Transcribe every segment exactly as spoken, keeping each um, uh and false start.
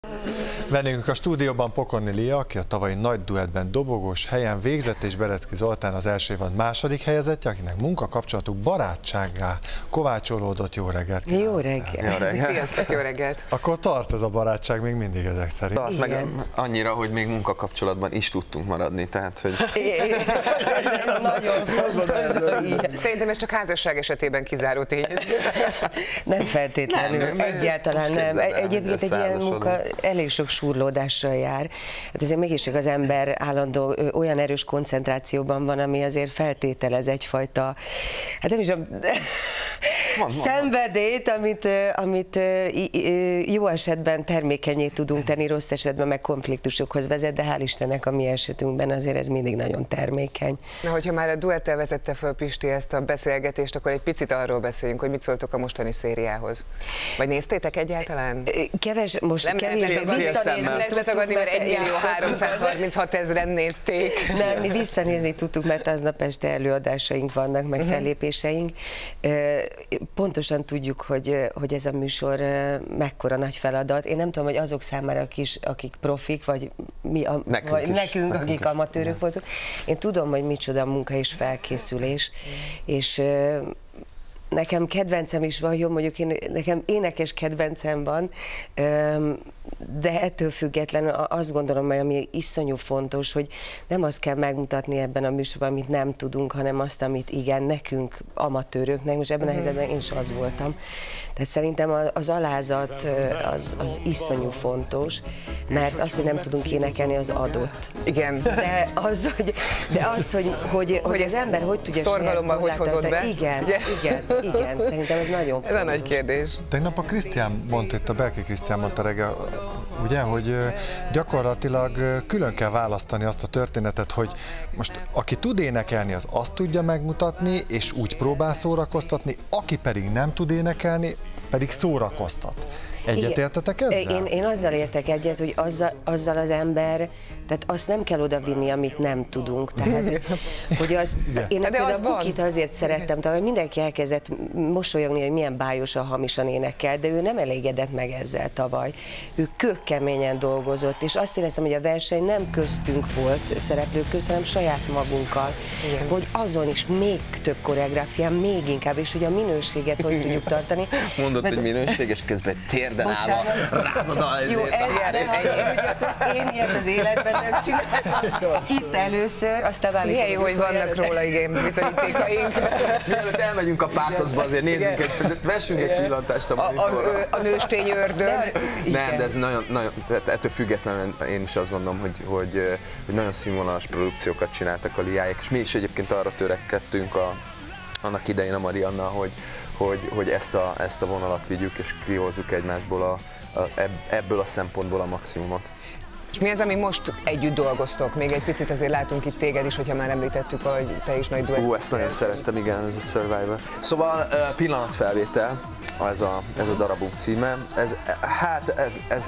Vendégünk a stúdióban Pokorni Lia, aki a tavalyi nagy duettben dobogós helyen végzett, és Berecki Zoltán az első évad második helyezettje, akinek munkakapcsolatuk barátsággá kovácsolódott. Jó reggelt! Jó reggelt! Jó reggelt! Sziasztok, jó reggelt! Akkor tart ez a barátság még mindig ezek szerint. Tart meg annyira, hogy még munkakapcsolatban is tudtunk maradni, tehát hogy... Nagyon fontos. Szerintem ez csak házasság esetében kizáró tényező. Nem feltétlenül, nem, nem, egyáltalán nem. Egyébként egy ilyen munka elég sok súrlódással jár. Hát ezért mégis az ember állandó olyan erős koncentrációban van, ami azért feltételez egyfajta, hát nem is a van, szenvedélyt, amit, amit jó esetben termékenyé tudunk tenni, rossz esetben meg konfliktusokhoz vezet, de hál' Istennek a mi esetünkben azért ez mindig nagyon termékeny. Na, hogyha már a duettel vezette fel Pisti ezt a beszélgetést, akkor egy picit arról beszéljünk, hogy mit szóltok a mostani szériához. Vagy néztétek egyáltalán? Keves, most nem kevésbé visszanézni. Nem lehet letagadni, mert egy millió háromszázharminchat ezren nézték. Nem, mi visszanézni tudtuk, mert aznap este előadásaink vannak, meg uh-huh. fellépéseink. Pontosan tudjuk, hogy, hogy ez a műsor mekkora nagy feladat. Én nem tudom, hogy azok számára kis, akik profik, vagy, mi a, nekünk, vagy is. nekünk, akik nekünk amatőrök voltunk. Én tudom, hogy micsoda munka és felkészülés, és nekem kedvencem is van, jó, mondjuk én, nekem énekes kedvencem van, de ettől függetlenül azt gondolom, hogy ami iszonyú fontos, hogy nem azt kell megmutatni ebben a műsorban, amit nem tudunk, hanem azt, amit igen, nekünk, amatőröknek, most ebben a helyzetben én is az voltam. Tehát szerintem az alázat az, az iszonyú fontos, mert az, hogy nem tudunk énekelni, az adott. Igen. De az, hogy, de az, hogy, hogy, hogy az ember hogy tudja szorgalommal hogy hozott be? Igen, igen, igen, igen, szerintem ez nagyon fontos. Ez a nagy kérdés. Tegnap a Krisztián mondta, itt a Belki Krisztián mondta reggel, ugye, hogy gyakorlatilag külön kell választani azt a történetet, hogy most aki tud énekelni, az azt tudja megmutatni, és úgy próbál szórakoztatni, aki pedig nem tud énekelni, pedig szórakoztat. Egyetértetek ezzel? Én, én azzal értek egyet, hogy azzal, azzal az ember, tehát azt nem kell odavinni, amit nem tudunk. Tehát, hogy az, én például az a Bukit azért szerettem, tehát mindenki elkezdett mosolyogni, hogy milyen bájosan, hamisan énekel, de ő nem elégedett meg ezzel tavaly. Ő kőkeményen dolgozott, és azt éreztem, hogy a verseny nem köztünk volt szereplők közt, hanem saját magunkkal, igen. Hogy azon is még több koreográfián, még inkább, és hogy a minőséget hogy tudjuk tartani. Mondott, mert, hogy minőség, és közben térden állva rázod a jó, ez én ilyet az életben nem csináltam. Itt először, aztán válik. Milyen jó, hogy vannak róla igen bizonyítékaink. Mielőtt elmegyünk a pátoszba, azért nézzünk egy, vessünk egy pillantást a monitorra. A, a nőstény ördög. Nem, de ez nagyon, nagyon, ettől függetlenül én is azt gondolom, hogy, hogy, hogy nagyon színvonalas produkciókat csináltak a Liáik, és mi is egyébként arra törekedtünk a, annak idején a Mariannal, hogy Hogy, hogy ezt, a, ezt a vonalat vigyük és kihozzuk egymásból a, a, ebből a szempontból a maximumot. És mi az, ami most együtt dolgoztok? Még egy picit azért látunk itt téged is, hogyha már említettük, hogy te is nagy duett. Ú, ezt nagyon szerettem, igen, ez a Survivor. Szóval uh, pillanatfelvétel, ez a, ez a darabunk címe. Ez, hát ez, ez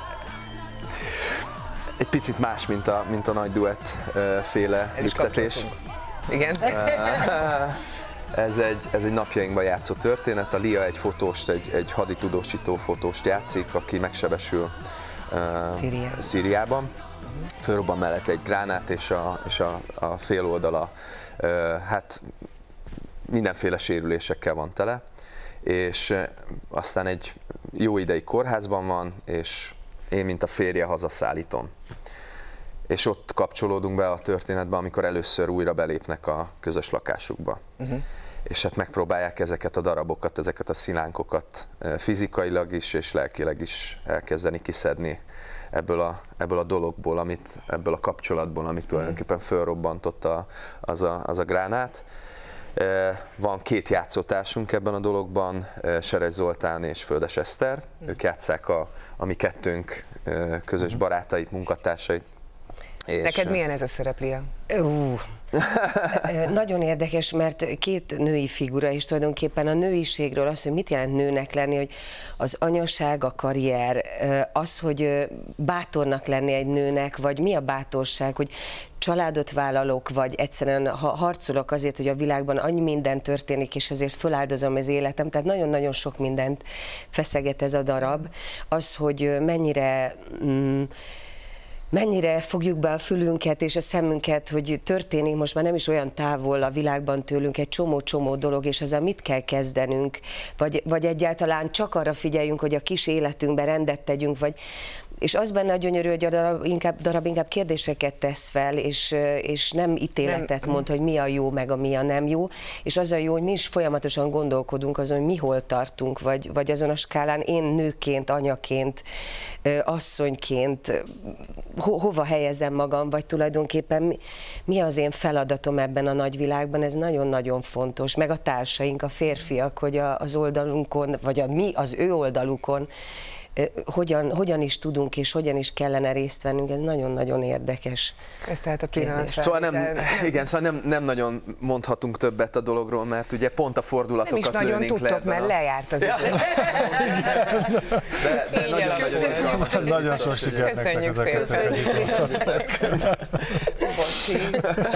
egy picit más, mint a, mint a nagy duett uh, féle lüktetés. Igen. Uh, Ez egy, ez egy napjainkban játszott történet. A Lia egy fotóst, egy, egy haditudósító fotóst játszik, aki megsebesül uh, Szíriában. Szíriában. Fölrobban mellett egy gránát, és a, és a, a fél oldala uh, hát mindenféle sérülésekkel van tele. És uh, aztán egy jó ideig kórházban van, és én, mint a férje, hazaszállítom. És ott kapcsolódunk be a történetbe, amikor először újra belépnek a közös lakásukba. Uh-huh. És hát megpróbálják ezeket a darabokat, ezeket a szilánkokat fizikailag is és lelkileg is elkezdeni kiszedni ebből a, ebből a dologból, amit, ebből a kapcsolatból, amit tulajdonképpen fölrobbantott a, az, a, az a gránát. Van két játszótársunk ebben a dologban, Seres Zoltán és Földes Eszter. Uh-huh. Ők játsszák a, a mi kettőnk közös barátait, munkatársait. És neked milyen ez a szerep, Lia? Uh, Nagyon érdekes, mert két női figura, és tulajdonképpen a nőiségről az, hogy mit jelent nőnek lenni, hogy az anyaság, a karrier, az, hogy bátornak lenni egy nőnek, vagy mi a bátorság, hogy családot vállalok, vagy egyszerűen ha harcolok azért, hogy a világban annyi minden történik, és ezért föláldozom az életem, tehát nagyon-nagyon sok mindent feszeget ez a darab. Az, hogy mennyire... Mm, mennyire fogjuk be a fülünket és a szemünket, hogy történik most már nem is olyan távol a világban tőlünk egy csomó-csomó dolog, és ezzel mit kell kezdenünk, vagy, vagy egyáltalán csak arra figyeljünk, hogy a kis életünkben rendet tegyünk, vagy és az benne a gyönyörű, hogy a darab inkább, darab inkább kérdéseket tesz fel, és, és nem ítéletet mond, hogy mi a jó, meg a mi a nem jó, és az a jó, hogy mi is folyamatosan gondolkodunk azon, hogy mi hol tartunk, vagy, vagy azon a skálán én nőként, anyaként, asszonyként ho, hova helyezem magam, vagy tulajdonképpen mi, mi az én feladatom ebben a nagyvilágban, ez nagyon-nagyon fontos, meg a társaink, a férfiak, hogy a, az oldalunkon, vagy a mi az ő oldalukon Hogyan, hogyan is tudunk és hogyan is kellene részt vennünk, ez nagyon-nagyon érdekes. Ez tehát a pillanat. Szóval nem, igen, szóval nem, nem nagyon mondhatunk többet a dologról, mert ugye pont a fordulatokat nem is lőnénk nagyon tudtok, le. mert lejárt az ja. idő. De, de nagyon-nagyon nagyon sok sikert nektek Köszönjük ezekhez. szépen.